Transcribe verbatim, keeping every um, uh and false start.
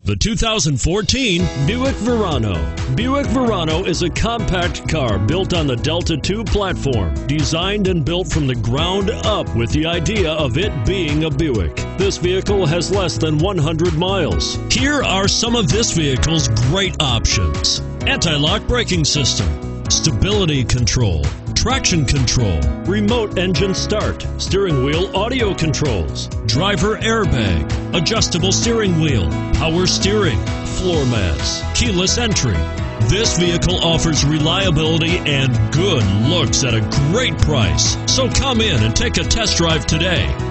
The two thousand fourteen Buick Verano. Buick Verano is a compact car built on the Delta two platform, designed and built from the ground up with the idea of it being a Buick. This vehicle has less than one hundred miles. Here are some of this vehicle's great options: anti-lock braking system, stability control, traction control, remote engine start, steering wheel audio controls, driver airbag, adjustable steering wheel, power steering, floor mats, keyless entry. This vehicle offers reliability and good looks at a great price. So come in and take a test drive today.